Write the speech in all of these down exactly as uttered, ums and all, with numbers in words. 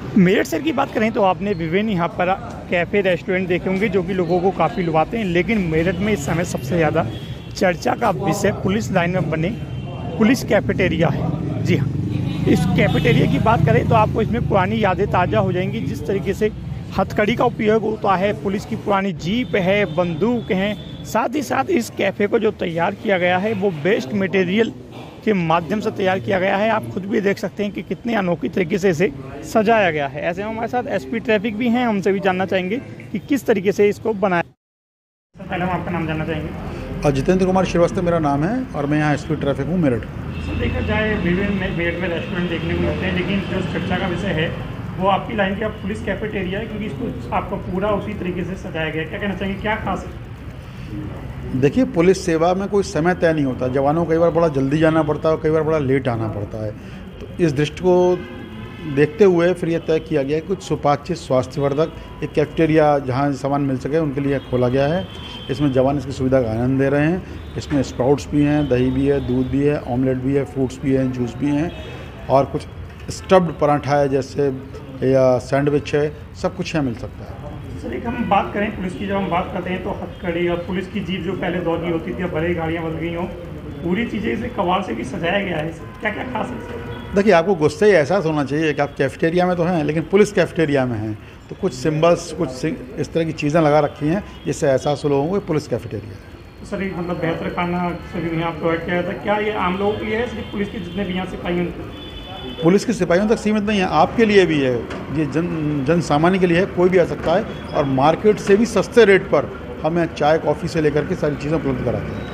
मेरठ शहर की बात करें तो आपने विभिन्न यहाँ पर कैफ़े रेस्टोरेंट देखे होंगे जो कि लोगों को काफ़ी लुभाते हैं, लेकिन मेरठ में इस समय सबसे ज़्यादा चर्चा का विषय पुलिस लाइन में बने पुलिस कैफेटेरिया है। जी हाँ, इस कैफेटेरिया की बात करें तो आपको इसमें पुरानी यादें ताज़ा हो जाएंगी। जिस तरीके से हथकड़ी का उपयोग होता है, पुलिस की पुरानी जीप है, बंदूक हैं, साथ ही साथ इस कैफ़े को जो तैयार किया गया है वो बेस्ट मटेरियल के माध्यम से तैयार किया गया है। आप खुद भी देख सकते हैं कि कितने अनोखी तरीके से इसे सजाया गया है। ऐसे में हमारे साथ एसपी ट्रैफिक भी हैं, हमसे भी जानना चाहेंगे कि किस तरीके से इसको बनाया। पहले हम आपका नाम जानना चाहेंगे। जितेंद्र कुमार श्रीवास्तव मेरा नाम है और मैं यहाँ एसपी ट्रैफिक हूँ मेरठ। सर, देखा जाए विभिन्न मेरठ में रेस्टोरेंट देखने को मिलते हैं, लेकिन जो चर्चा का विषय है वो आपकी लाइन की आप पुलिस कैफेटेरिया है, क्योंकि इसको आपका पूरा उसी तरीके से सजाया गया है। क्या कहना चाहेंगे, क्या खास है? देखिए, पुलिस सेवा में कोई समय तय नहीं होता। जवानों को कई बार बड़ा जल्दी जाना पड़ता है और कई बार बड़ा लेट आना पड़ता है। तो इस दृष्टि को देखते हुए फिर यह तय किया गया है कुछ सुपाच्य स्वास्थ्यवर्धक एक कैफेटेरिया जहाँ सामान मिल सके उनके लिए खोला गया है। इसमें जवान इसकी सुविधा का आनंद दे रहे हैं। इसमें स्प्राउट्स भी हैं, दही भी है, दूध भी है, ऑमलेट भी है, फ्रूट्स भी हैं, जूस भी हैं और कुछ स्टफ्ड पराठा है जैसे या सैंडविच है, सब कुछ यहाँ मिल सकता है। सर, एक हम बात करें पुलिस की, जब हम बात करते हैं तो हथकड़ी और पुलिस की जीप जो पहले दौर की होती थी, अब बड़ी गाड़ियाँ बदल गई हों, पूरी चीज़ें इसे कमाल से भी सजाया गया है। क्या क्या खास है? देखिए, आपको गुस्से ही एहसास होना चाहिए कि आप कैफेटेरिया में तो हैं लेकिन पुलिस कैफेटेरिया में हैं, तो कुछ सिंबल्स, कुछ इस तरह की चीज़ें लगा रखी हैं जिससे एहसास हो लोगों को पुलिस कैफेटेरिया है। सर, एक मतलब बेहतर खाना सभी यहाँ प्रोवाइड किया जाता है। क्या ये आम लोगों के लिए है, सिर्फ पुलिस के जितने भी यहाँ सिपाही हैं उनको? पुलिस के सिपाहियों तक सीमित नहीं है, आपके लिए भी है, ये जन जन सामान्य के लिए है, कोई भी आ सकता है और मार्केट से भी सस्ते रेट पर हमें चाय कॉफ़ी से लेकर के सारी चीज़ें उपलब्ध कराते हैं।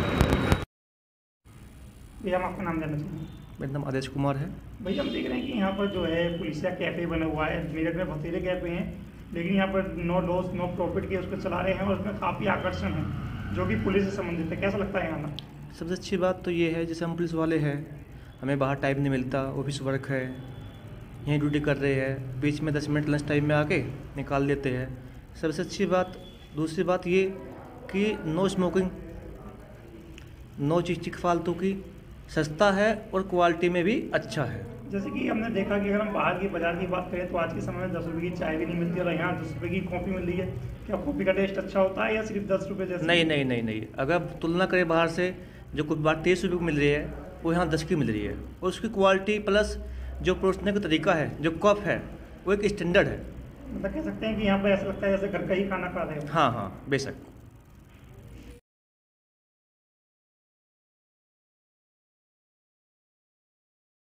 भैया, हम आपका नाम जानना चाहिए। मेरा नाम आदेश कुमार है। भैया, हम देख रहे हैं कि यहाँ पर जो है पुलिसिया कैफ़े बना हुआ है। मेरठ में बथेरे कैफ़े हैं, लेकिन यहाँ पर नो लॉस नो प्रॉफिट के उसको चला रहे हैं और उसमें काफ़ी आकर्षण है जो कि पुलिस से संबंधित है। कैसा लगता है यहाँ? सबसे अच्छी बात तो ये है, जैसे हम पुलिस वाले हैं, हमें बाहर टाइम नहीं मिलता, ऑफिस वर्क है, यहीं ड्यूटी कर रहे हैं, बीच में दस मिनट लंच टाइम में आके निकाल देते हैं। सबसे अच्छी बात। दूसरी बात ये कि नो स्मोकिंग, नो चिक चिक फालतू की, सस्ता है और क्वालिटी में भी अच्छा है। जैसे कि हमने देखा कि अगर हम बाहर की बाजार की बात करें तो आज के समय में दस रुपये की चाय भी नहीं मिलती और यहाँ दस रुपये की कॉफ़ी मिल रही है। क्या कॉफ़ी का टेस्ट अच्छा होता है या सिर्फ दस रुपये जैसे? नहीं नहीं नहीं नहीं अगर तुलना करें बाहर से, जो कुछ बार तीस रुपये की मिल रही है वो यहाँ दस की मिल रही है, और उसकी क्वालिटी प्लस जो परोसने का तरीका है, जो कप है, वो एक स्टैंडर्ड है। मतलब कह सकते हैं कि यहाँ पर ऐसा लगता है जैसे घर का ही खाना खा रहे हो। हाँ हाँ, बेशक।